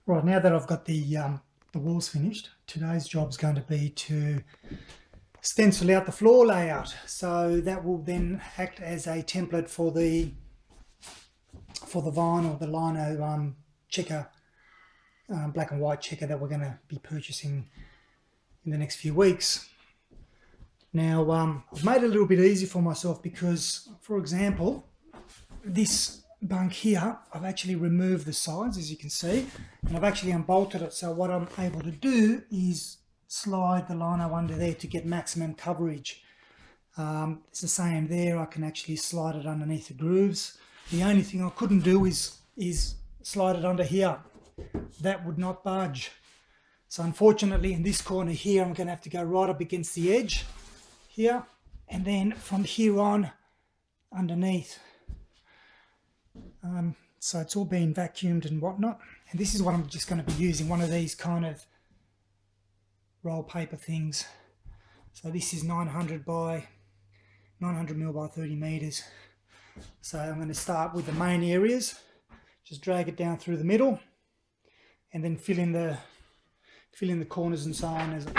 Right, now that I've got the walls finished, today's job is going to be to stencil out the floor layout. So that will then act as a template for the vinyl, the lino checker, black and white checker that we're going to be purchasing in the next few weeks. Now, I've made it a little bit easy for myself because, for example, this bunk here, I've actually removed the sides, as you can see, and I've actually unbolted it. So what I'm able to do is slide the lino under there to get maximum coverage. It's the same there. I can actually slide it underneath the grooves. The only thing I couldn't do is slide it under here. That would not budge. So unfortunately, in this corner here, I'm going to have to go right up against the edge here, and then from here on underneath. So it's all been vacuumed and whatnot, and this is what I'm just going to be using, one of these kind of roll paper things. So this is 900 mil by 30 meters. So I'm going to start with the main areas, just drag it down through the middle, and then fill in the corners and so on as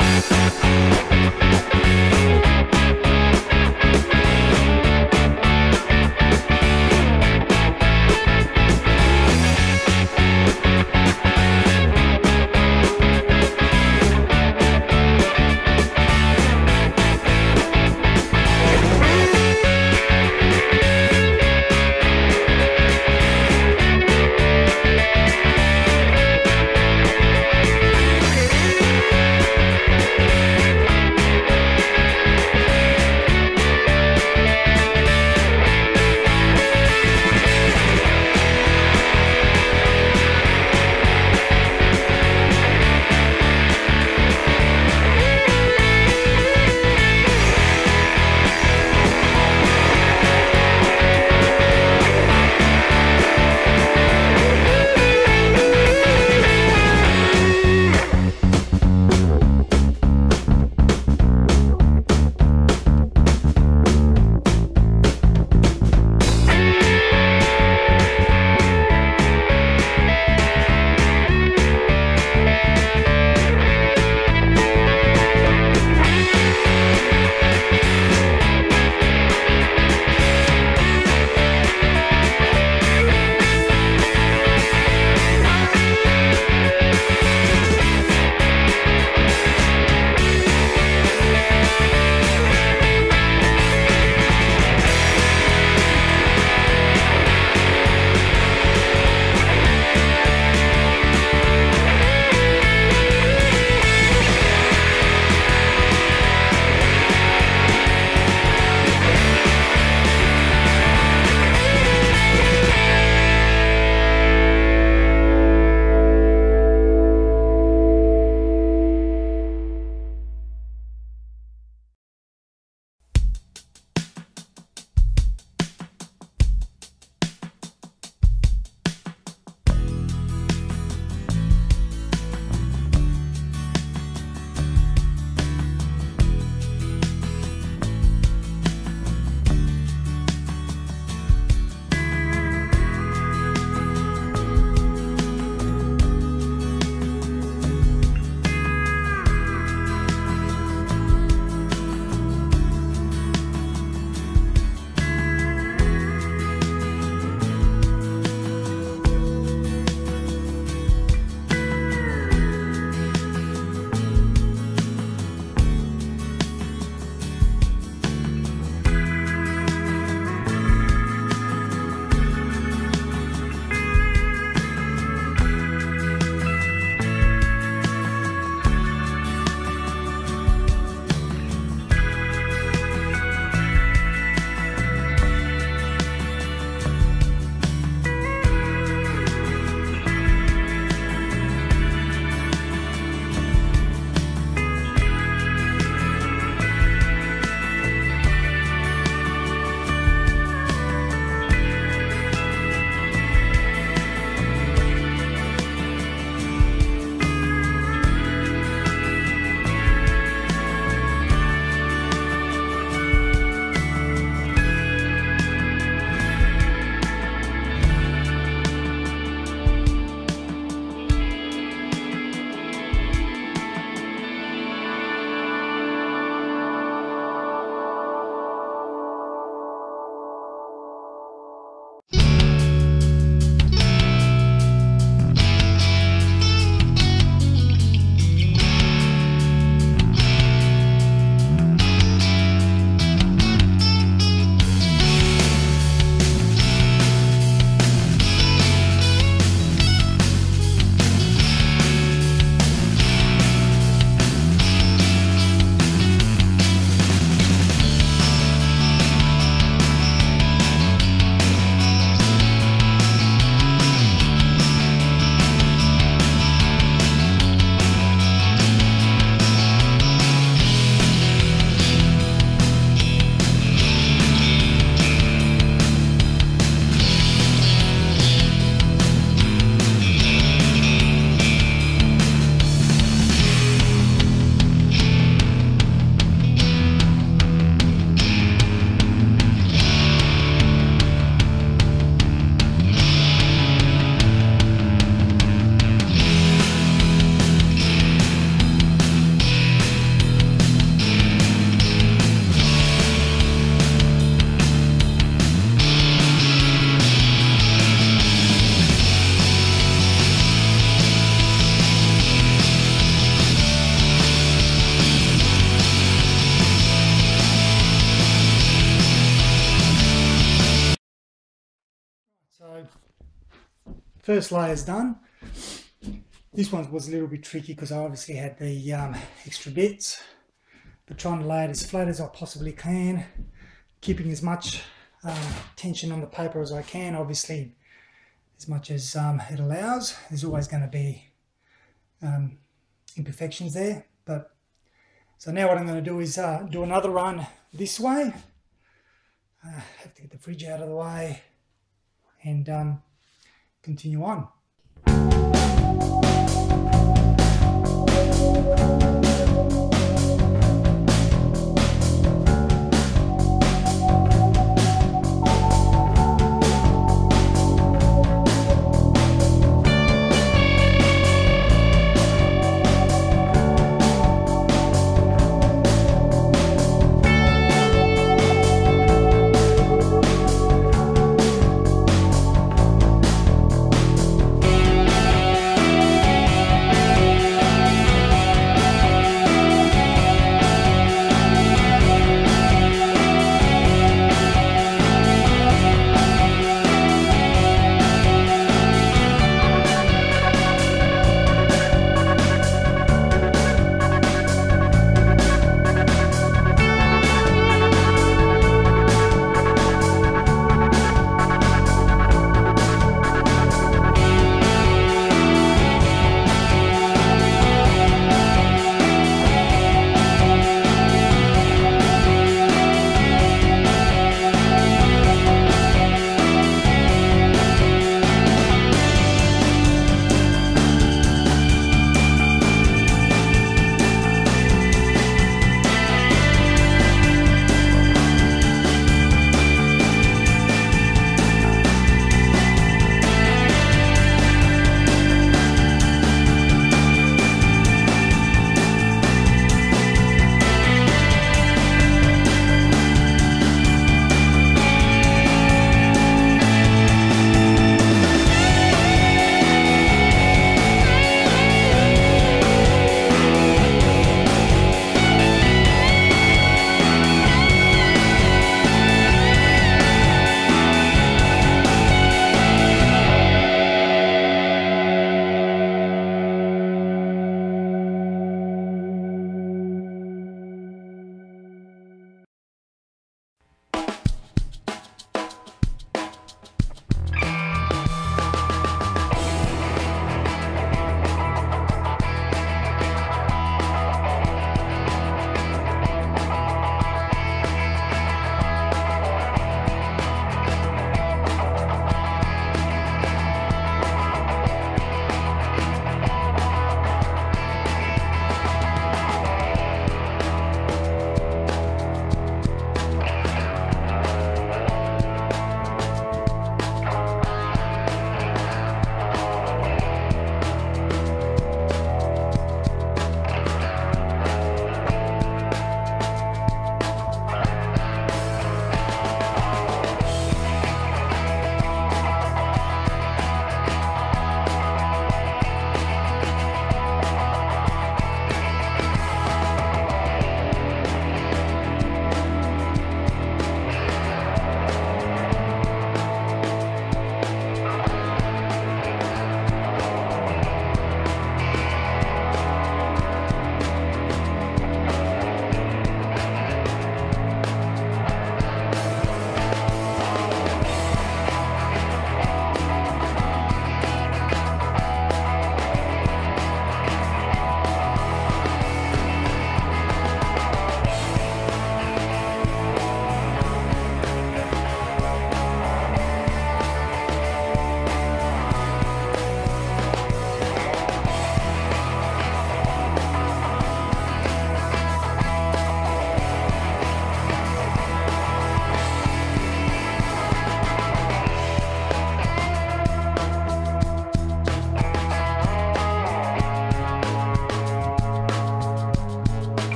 first layer's done. This one was a little bit tricky because I obviously had the extra bits, but trying to lay it as flat as I possibly can, keeping as much tension on the paper as I can, obviously as much as it allows. There's always going to be imperfections there, but so now what I'm going to do is do another run this way. Have to get the fridge out of the way and continue on.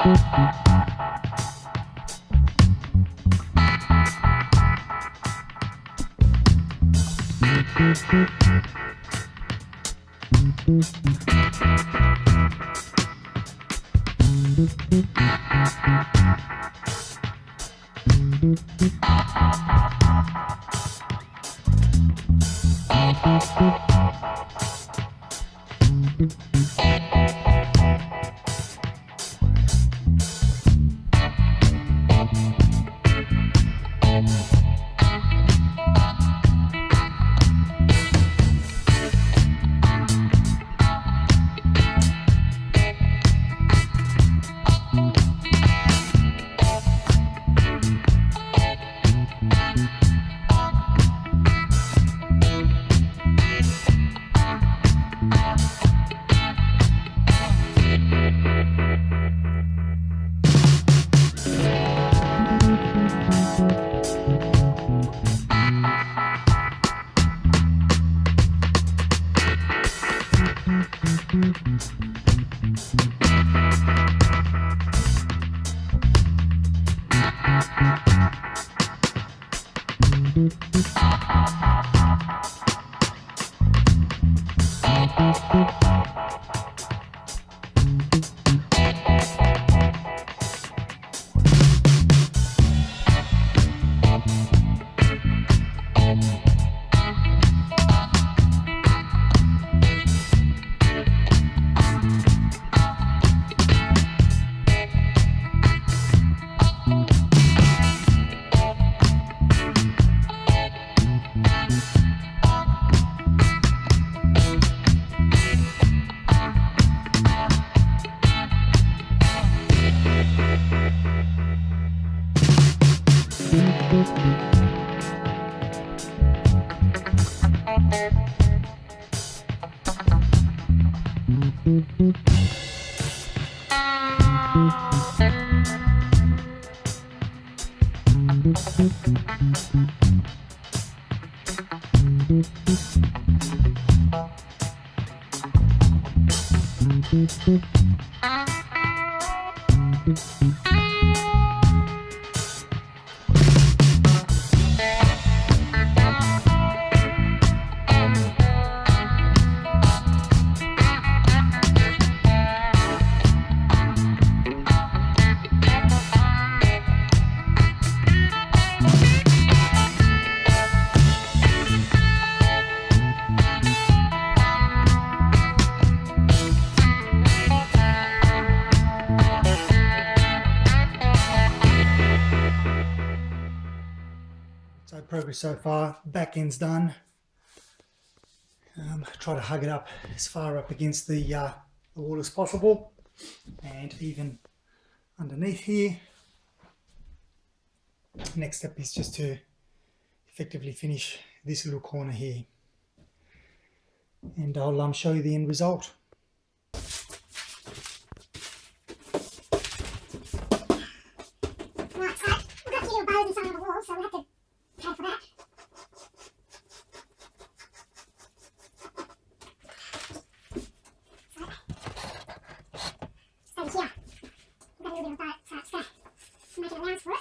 So progress so far, back end's done. Try to hug it up as far up against the wall as possible, and even underneath here. Next step is just to effectively finish this little corner here, and I'll show you the end result. Right, so we've got a few little bows inside on the wall, so we'll have to pay for that. So here, we've got a little bit of a bow, so it's going to make an allowance for it.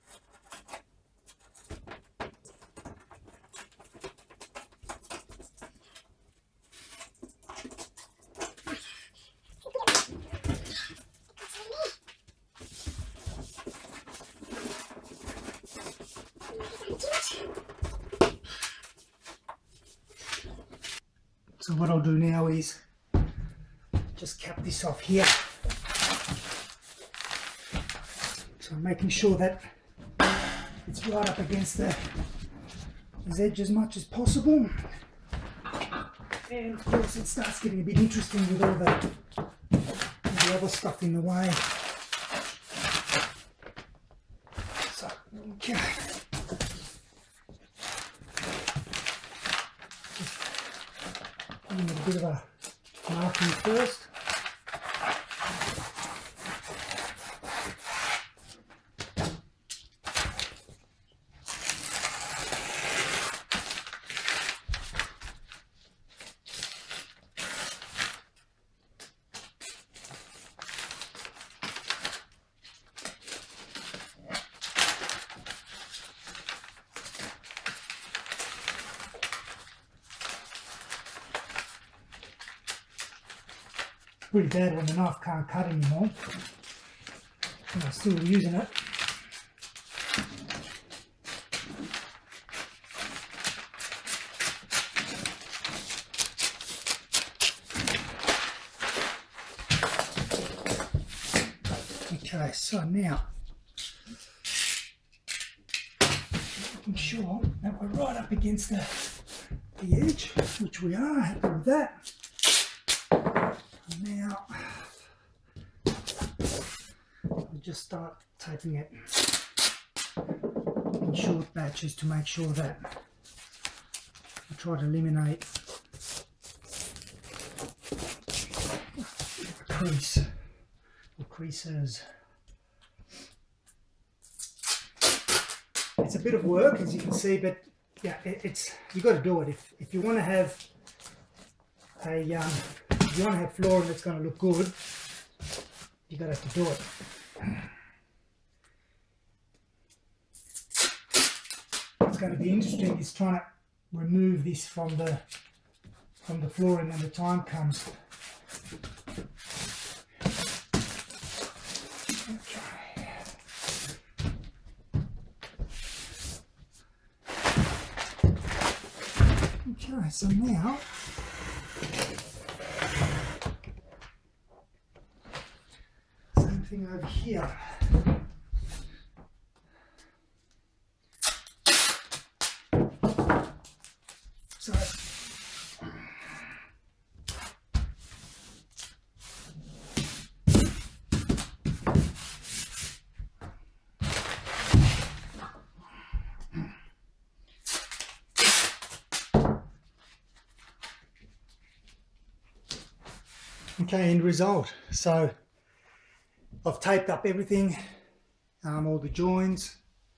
So what I'll do now is just cap this off here. So I'm making sure that it's right up against the edge as much as possible. And of course it starts getting a bit interesting with all the other stuff in the way. So, okay. Just a bit of a marking first. pretty bad when the knife can't cut anymore. And I'm still using it. Okay, so now making sure that we're right up against the edge, which we are. Happy with that. And now we'll just start taping it in short batches to make sure that I try to eliminate the crease or creases. It's a bit of work, as you can see, but yeah, you've got to do it if you want to have flooring that's going to look good. You've got to have to do it. What's going to be interesting is trying to remove this from the flooring when the time comes. Okay, so now same thing over here. So okay, end result. So I've taped up everything, all the joins.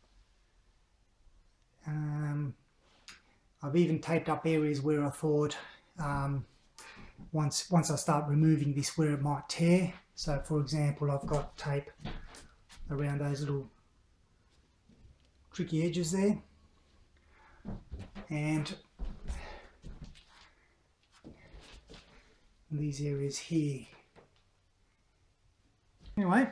I've even taped up areas where I thought once I start removing this where it might tear. So for example, I've got tape around those little tricky edges there, and these areas here. Anyway,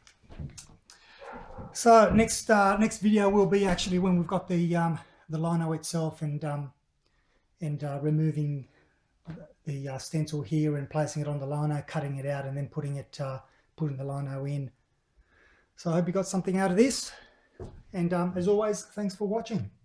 so next video will be actually when we've got the lino itself and removing the stencil here and placing it on the lino, cutting it out, and then putting the lino in. So I hope you got something out of this, and as always, thanks for watching.